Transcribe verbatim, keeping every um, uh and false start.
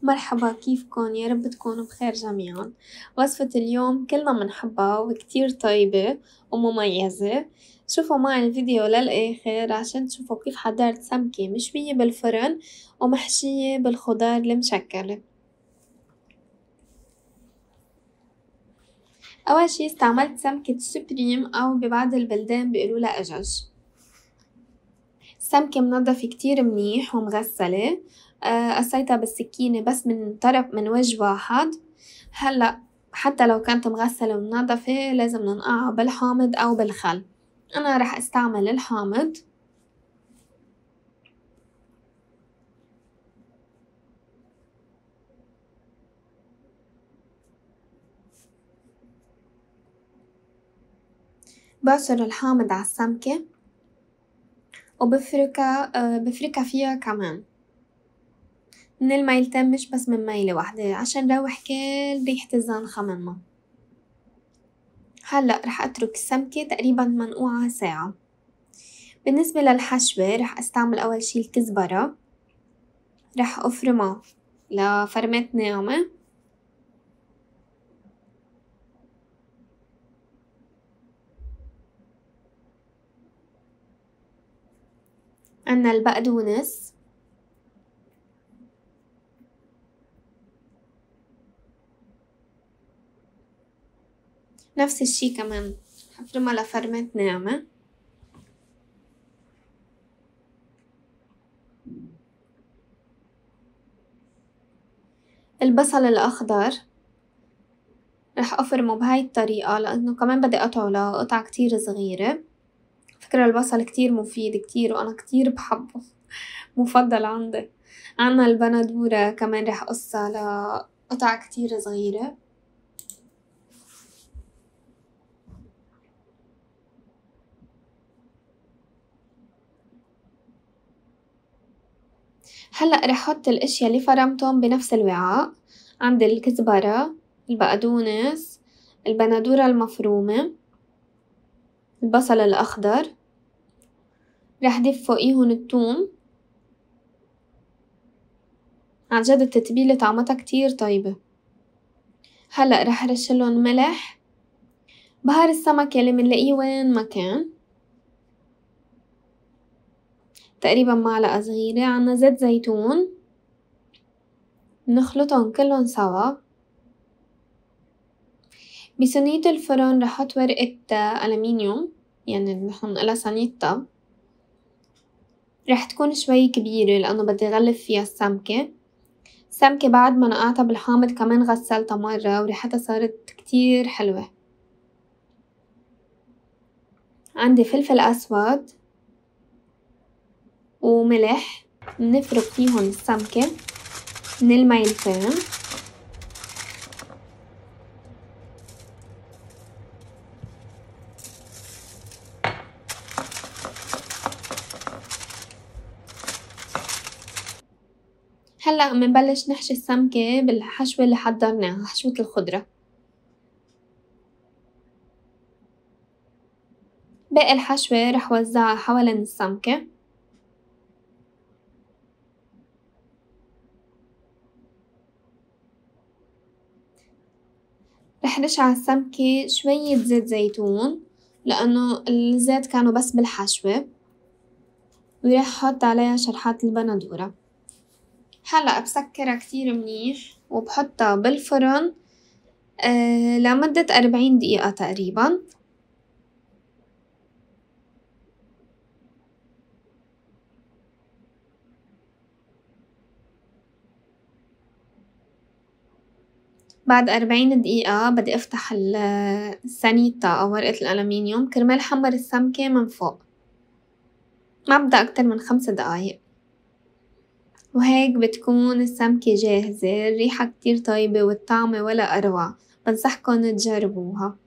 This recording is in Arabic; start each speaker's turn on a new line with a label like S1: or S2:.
S1: مرحبا، كيفكن؟ يا رب تكونوا بخير جميعا. وصفة اليوم كلنا منحبها وكتير طيبة ومميزة. شوفوا معي الفيديو للآخر عشان تشوفوا كيف حضرت سمكة مشوية بالفرن ومحشية بالخضار المشكلة. أول شي استعملت سمكة سوبريم أو ببعض البلدان بيقولولها أجج. السمكة منضفة كتير منيح ومغسلة. آه، قصيتها بالسكينة بس من طرف من وجه واحد. هلأ حتى لو كانت مغسلة ومنضفة لازم ننقعها بالحامض أو بالخل. أنا رح استعمل الحامض. بعصر الحامض على السمكة وبفركها آه بفركها فيها كمان من الميلتين مش بس من ميلة واحدة عشان روح كل ريحة الزنخة منها. هلأ رح أترك السمكة تقريبا منقوعة ساعة. بالنسبة للحشوة رح استعمل أول شي الكزبرة، رح أفرمها لفرمات ناعمة. عنا البقدونس، نفس الشي كمان حفرمها لفرمات ناعمة. البصل الأخضر رح أفرمه بهاي الطريقة لأنه كمان بدي أقطعه لقطع كتير صغيرة. فكرة البصل كتير مفيد كتير وأنا كتير بحبه مفضل عندي. عنا البندورة كمان رح قصها لقطع كتير صغيرة. هلأ رح أحط الأشيا اللي فرمتهم بنفس الوعاء. عندي الكزبرة، البقدونس، البندورة المفرومة، البصل الأخضر، رح ضيف فوقيهن التوم. عن جد التتبيلة طعمتها كتير طيبة. هلأ رح رشلن ملح، بهار السمك يلي منلاقيه وين ما كان، تقريبا معلقة صغيرة. عنا زيت زيتون، نخلطن كلن سوا. بصينية الفرن رح احط ورقة ألمنيوم يعني نحن نقلها سانيتا، رح تكون شوي كبيرة لأنه بدي غلف فيها السمكة. السمكة بعد ما نقعتها بالحامض كمان غسلتها مرة وريحتها صارت كتير حلوة. عندي فلفل أسود وملح، نفرك فيهن السمكة من الميلتين. هلأ منبلش نحشي السمكة بالحشوة اللي حضرناها، حشوة الخضرة. باقي الحشوة رح وزعها حوالين السمكة. رح رش على السمكة شوية زيت زيتون لأنه الزيت كانوا بس بالحشوة، ورح احط عليها شرحات البندورة. هلأ بسكرها كتير منيح وبحطها بالفرن آه لمدة أربعين دقيقة تقريبا. بعد أربعين دقيقة بدي افتح السانيتا أو ورقة الألمنيوم كرمال حمر السمكة من فوق، ما بدها أكتر من خمس دقايق. وهيك بتكون السمكة جاهزة. الريحة كتير طيبة والطعمة ولا أروع، بنصحكن تجربوها.